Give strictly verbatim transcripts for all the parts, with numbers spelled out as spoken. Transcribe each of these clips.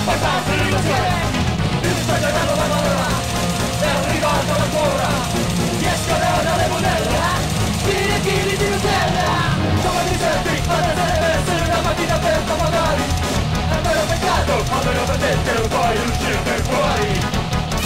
passate l'illusione, il sogno della valora, è arrivato ancora, ti escono le monelle, chili e chili di Nutella, come ti senti? Potrebbe essere una mattina per pomodori, è vero peccato, almeno per te che non puoi uscire per fuori.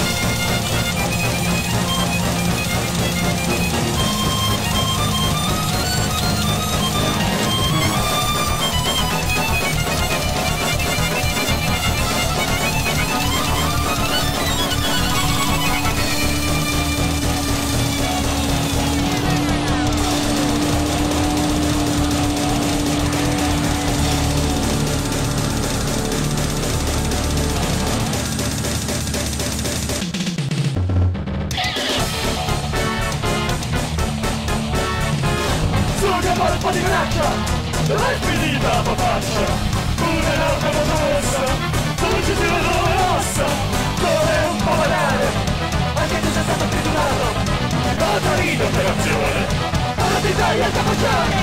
Un po' di minaccia, dov'è finita la papaccia? Un'enorme mossa, dove ci si vede le ossa, dove è un po' banale, anche tu sei stato triturato, la farina operazione, ora ti taglia il capoccione.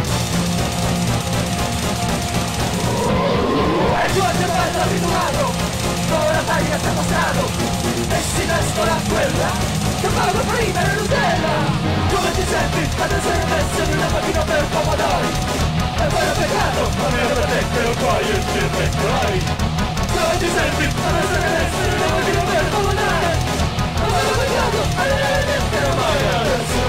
E il tuo cervello riturato, ora taglia il capostrato, e si mescola a quella che paga prima la Nutella. Come ti senti? Adesso è messo in una mattina per pomodori, è vero peccato, ma meno per te che non puoi uscire per fuori. Come ti senti? Adesso è messo in una mattina per pomodori, è vero peccato, ma meno per te che non puoi adesso.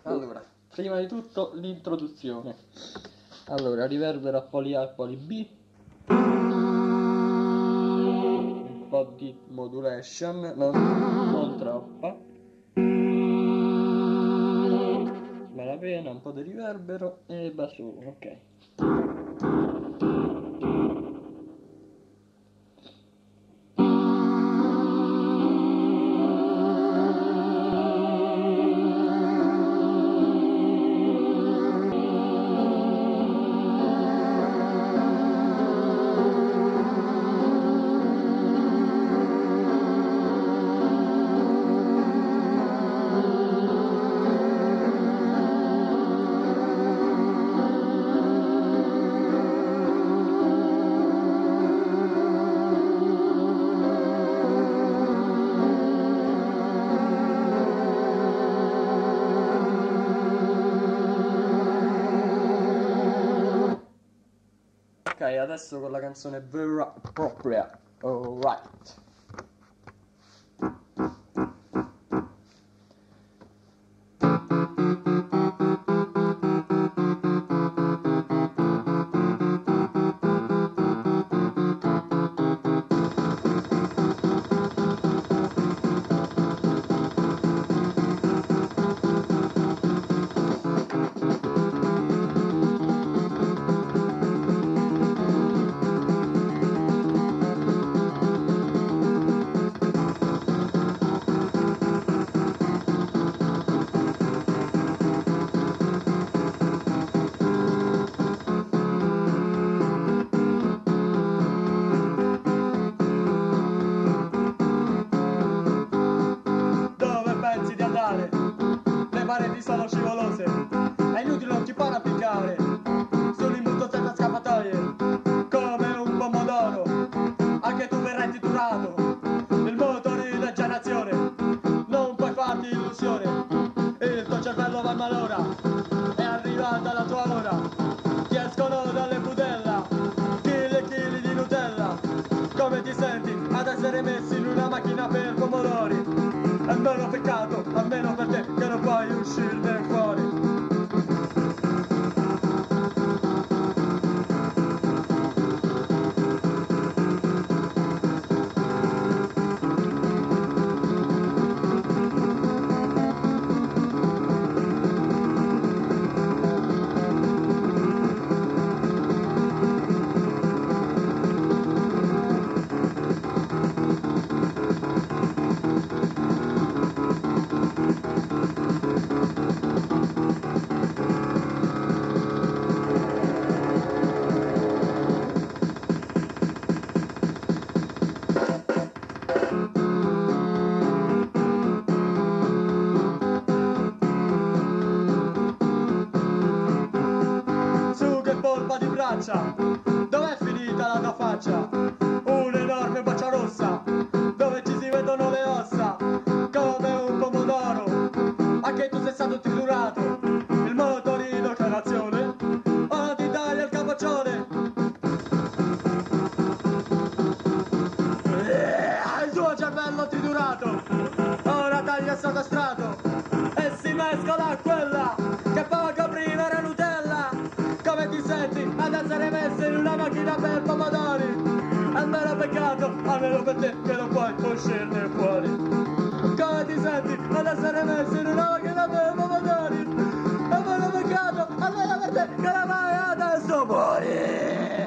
Allora, prima di tutto l'introduzione. Allora, riverbero a poli A e poli B, un po' di modulation, non, non troppa, malapena, un po' di riverbero e basso, ok. Ok, adesso con la canzone vera e propria. Alright. Le pareti sono scivolose, è inutile, non ti può arrampicare sull'imbuto senza scappatoie, come un pomodoro, anche tu verrai titolato, il motorino è già in azione, non puoi farti illusione, il tuo cervello va in malora, è arrivata la tua ora, ti escono dalle budella, chili e chili di Nutella, come ti senti ad essere messi in una macchina per pomodori? È meno peccato, almeno per te, che non puoi uscirne fuori. Dov'è finita la tua faccia? Un'enorme boccia rossa, dove ci si vedono le ossa, come un pomodoro. Anche tu sei stato triturato, il motorino che è l'azione, ora ti taglia il capoccione. Il tuo cervello triturato, ora taglia il sotostrato, e si mescola a quella che poco prima era Nutella. Come ti senti ad essere messo in una macchina per pomodori? Almeno peccato, almeno per te che non puoi uscirne fuori. Come ti senti ad essere messo in una macchina per pomodori? Almeno peccato, almeno per te che non vai adesso muori.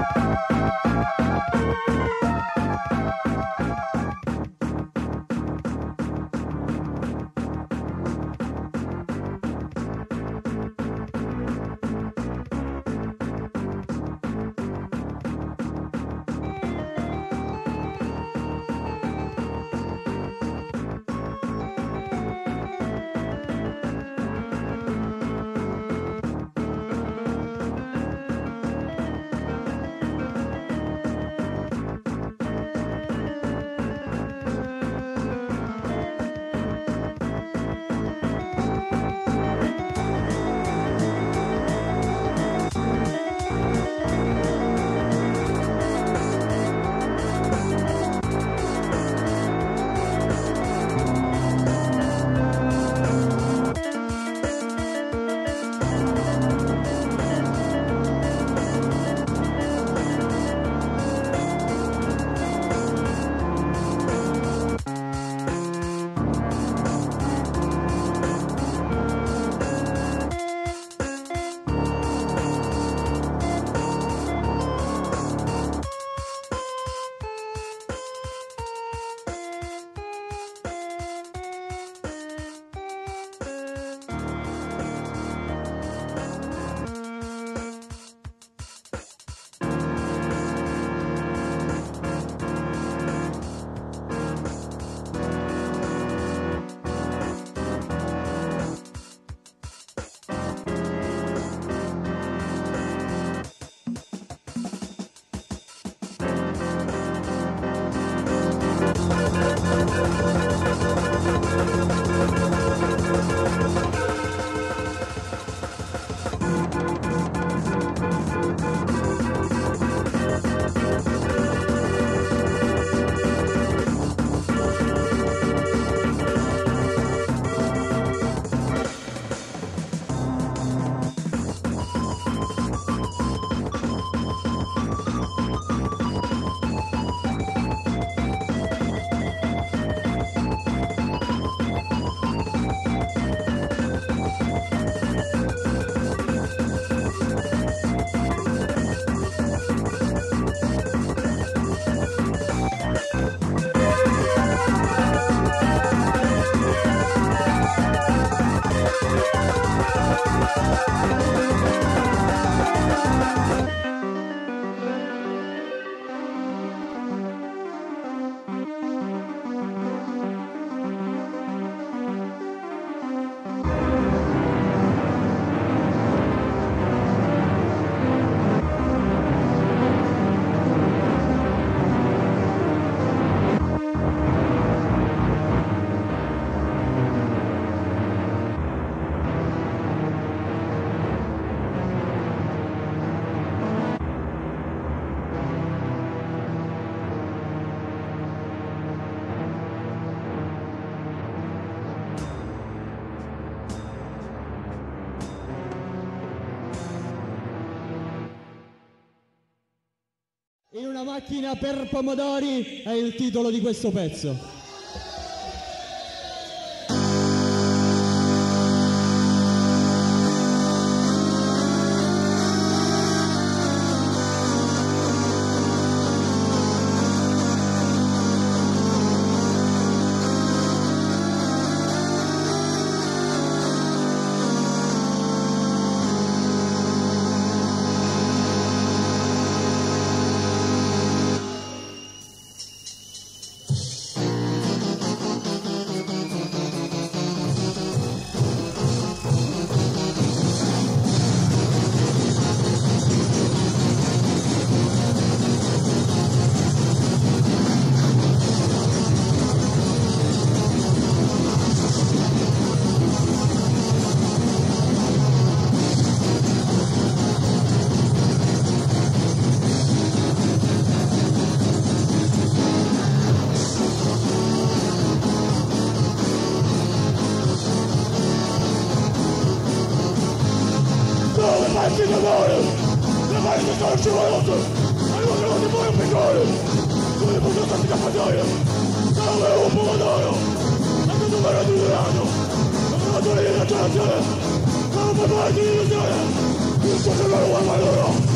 In una macchina per pomodori è il titolo di questo pezzo. Pezzi d'amore, le mani che sono scivolate, e non devo di poi un peggiore, tu li posso stati da fatale, come un pomodoro, e tu non verrà di durano, come la tua linea c'è la c'è, come un po' di illusione, il suo cervello è maloro.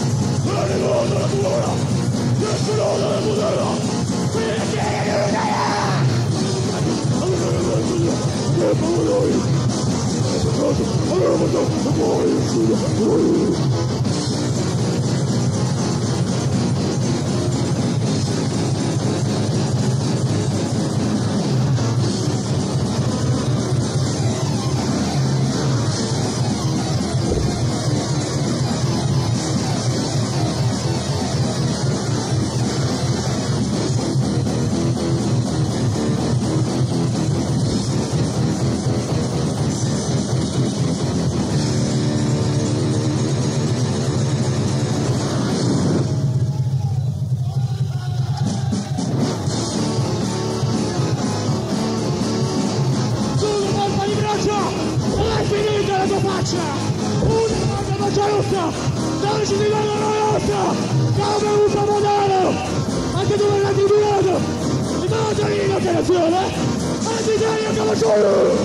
Dove ci si vede la lotta, come un pomodoro, anche tu verrai titolato, il monotonino in operazione, antigenio come solo.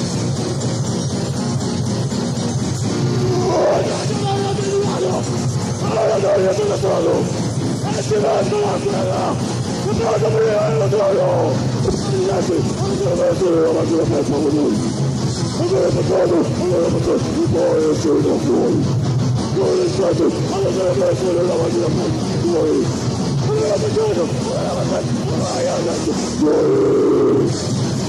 Allora titolato, allora io sono stato, e si verso la strada, e pronto per il motorio. Ragazzi, allora sono la macchina per pomodori. Allora passato, allora passato, e poi sono fuori. Allora è stato, allora è stato la macchina per fuori. Allora passato, allora passato, allora passato, fuori.